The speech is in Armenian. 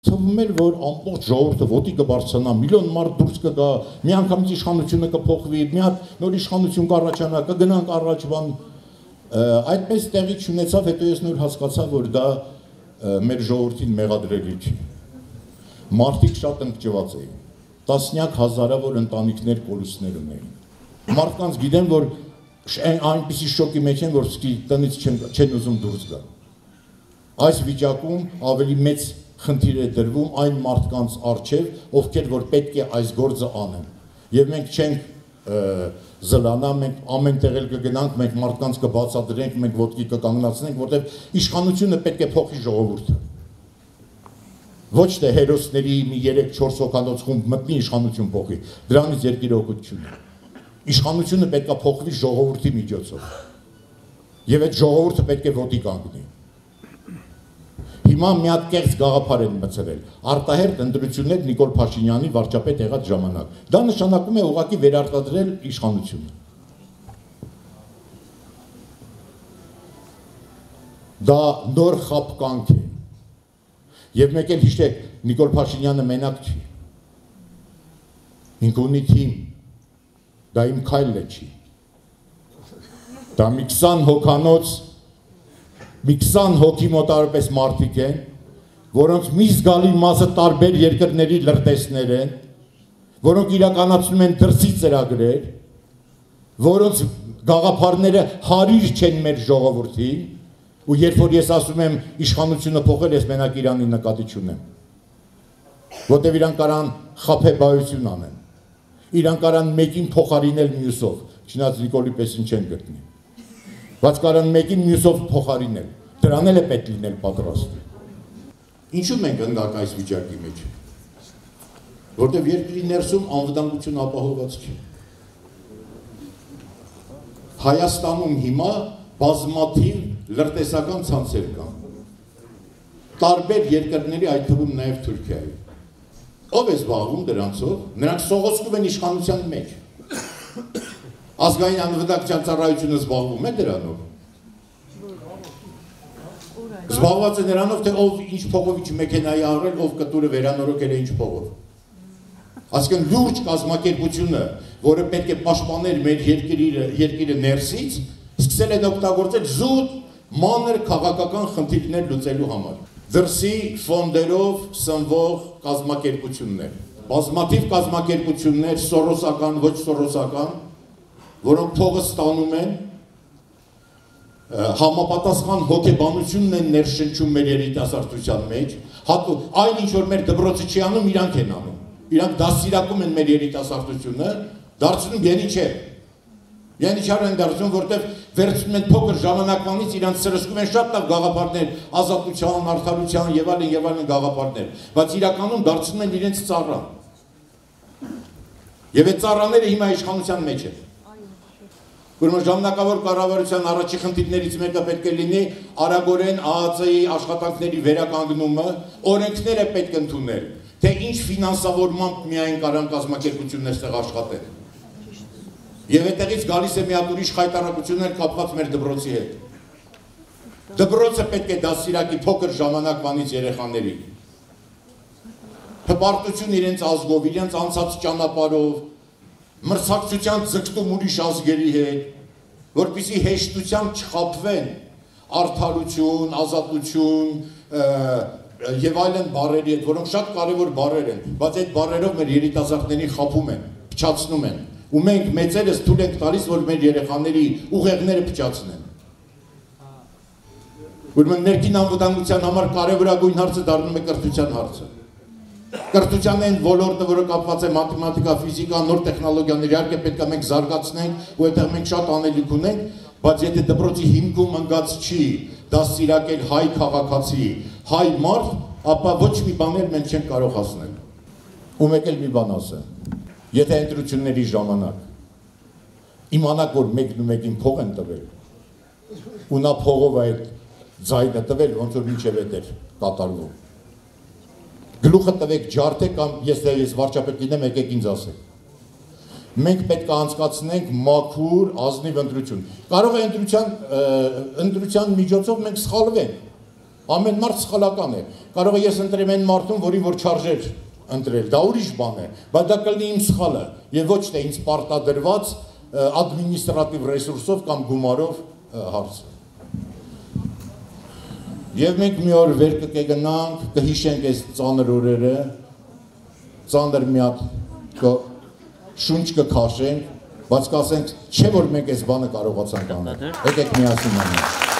Թվում էր, որ ամբողջ ժողովուրդը ոտի կբարձրանա, միլիոն մարդ դուրս կգա, միանգամից իշխանությունը կփոխվի, մի հատ նոր իշխանություն կառաջանա, կգնանք առաջ բան։ Այդպես տեղի չունեցավ, հետո ես նոր հասկացա, որ դա մեր ժողովրդին մեղադրելի չի։ Մարդիկ շատ ընկճված էին։ Տասնյակ հազարավոր ընտանիքներ կորուստներ ունեին։ Մարդկանց գիտեն, որ այնպիսի շոկի մեջ են, որ տնից չեն ուզում դուրս գալ։ Այս վիճակում ավելի մեծ խնդիր է դրվում այն մարդկանց առջև, ովքեր որ պետք է այս գործը անեն։ Եվ մենք չենք զլանա, մենք ամեն տեղ էլ կգնանք, մենք մարդկանց կբացատրենք, մենք ոտքի կկանգնացնենք, որտեղ իշխանությունը պետք է փոխի ժողովուրդը։ Ոչ թե հերոսների մի 3-4 հոգանոց խումբ մտնի իշխանություն փոխի, դրանից երկիրը օգուտ չունի։ Իշխանությունը պետք է փոխվի ժողովրդի միջոցով։ Եվ այդ ժողովուրդը պետք է ոտի կանգնի։ Հիմա մի հատ կեղծ գաղափար են մտցրել։ Արտահերթ ընտրություններ Նիկոլ Փաշինյանի վարչապետ եղած ժամանակ։ Դա նշանակում է ուղղակի վերարտադրել իշխանությունը։ Դա նոր խաբկանք է։ Եվ մեկ էլ հիշեք, Նիկոլ Փաշինյանը մենակ չի։ Ինքը ունի թիմ։ Դա իմ քայլը չի։ Դա մի 20 հոգանոց, մի 20 հոգի մոտարապես մարդիկ են, որոնց մի զգալի մասը տարբեր երկրների լրտեսներ են, որոնք իրականացնում են դրսի ծրագրեր, որոնց գաղափարները հարիր չեն մեր ժողովրդին, ու երբ որ ես ասում եմ իշխանությունը փոխել, ես մենակ Իրանի նկատի չունեմ, որտեղ իրանք կարան խաբեբայություն անեն, իրանք կարան մեկին փոխարինել մյուսով, չնայած Նիկոլի պես չեն գտնի, բայց կարան մեկին մյուսով փոխարինել, դրան էլ է պետք լինել պատրաստ։ Ինչու մենք ընկանք այս վիճակի մեջ, որտեղ երկրի ներսում անվտանգություն ապահովված չի։ Հայաստանում հիմա բազմաթիվ լրտեսական ցանցեր կան, տարբեր երկրների, այդ թվում նաև Թուրքիայի։ Ով է զբաղվում դրանցով, նրանք սողոսկում են իշխանության մեջ։ Ազգային անվտանգության ծառայությունը զբաղվում է դրանով։ Զբաղված է նրանով, թե ով ինչ փողով ինչ մեքենայի առել, ով կտուրը վերանորոգել է ինչ փողով։ Այսինքն լուրջ կազմակերպությունը, որը պետք է պաշտպաներ մեր երկիրը ներսից, սկսել են օգտագործել զուտ մանր քաղաքական խնդիրներ լուծելու համար։ Դրսի ֆոնդերով սնվող կազմակերպություններ, բազմաթիվ կազմակերպություններ, սորոսական, ոչ սորոսական, որոնք փողը ստանում են, համապատասխան հոգեբանությունն են ներշնչում մեր երիտասարդության մեջ, այն ինչ որ մեր դպրոցը չի անում, իրանք են անում, իրանք դաստիարակում են մեր երիտասարդությունը, դարձնում յենիչեր, յենիչար են դարձնում, որտեղ վերցնում են փոքր ժամանակվանից իրանք սրսկում են շատ լավ գաղափարներ, ազատության, արդարության եւ այլն գաղափարներ, բայց իրականում դարձնում են իրենց ծառա։ Եվ այդ ծառաները հիմա իշխանության մեջ են։ Ուրեմն ժամանակավոր կառավարության առաջի խնդիրներից մեկը պետք է լինի արագորեն ԱԱԾ-ի աշխատանքների վերականգնումը, օրենքները պետք է ընդունել, թե ինչ ֆինանսավորմամբ միայն կարան կազմակերպություններ ստեղ աշխատեն։ Եվ այդտեղից գալիս է մի հատ ուրիշ խայտարակություններ կապված մեր դպրոցի հետ։ Դպրոցը պետք է դաստիարակի փոքր ժամանակվանից երեխաներին։ Հպարտություն իրենց ազգով, իրենց անցած ճանապարհով, մրցակցության ձգտում ուրիշ ազգերի հետ, որպեսզի հեշտությամբ չխաբվեն արդարություն, ազատություն եւ այլն բառերի հետ, որոնք շատ կարեւոր բառեր են, բայց այդ բառերով մեր երիտասարդներին խաբում են, փչացնում են, ու մենք մեծերս թույլ ենք տալիս, որ մեր երեխաների ուղեղները փչացնեն։ Ուրեմն ներքին անվտանգության համար կարևորագույն հարցը դառնում է կրթության հարցը։ Կրթության այն ոլորտը, որը կապված է մաթեմատիկա, ֆիզիկա, նոր տեխնոլոգիաներ, իհարկե պետք է մենք զարգացնենք, ու այդտեղ մենք շատ անելիք ունենք, բայց եթե դպրոցի հիմքում ընկած չի դաստիարակել հայ քաղաքացի, հայ մարդ, ապա ոչ մի բաներ մենք չենք կարող հասնել։ Ու մեկ էլ մի բան ասեմ, եթե ընտրությունների ժամանակ իմանաք, որ մեկն ու մեկին փող են տվել, ու նա փողով այդ ձայնը տվել, ոնց որ մինչև էդ էր կատարվում։ Գլուխը տվեք ջարդեք կամ ես վարչապետ լինեմ, եկեք ինձ ասեք։ Մենք պետք է անցկացնենք մաքուր ազնիվ ընտրություն։ Կարող է ընտրության միջոցով մենք սխալվենք, Ամեն մարդ սխալական է։ Կարող է ես ընտրեմ այն մարդուն, որին որ չարժեր ընտրել, դա ուրիշ բան է, բայց դա կլինի իմ սխալը եւ ոչ թե ինձ պարտադրված ադմինիստրատիվ ռեսուրսով կամ գումարով հարցը։ Եվ մենք մի օր վեր կգնանք, կհիշենք այս ծանր օրերը, ծանր մի հատ շունչ կքաշենք, բայց կասենք, չէ որ մենք այս բանը կարողացանք անել։ Եկեք միասին անենք։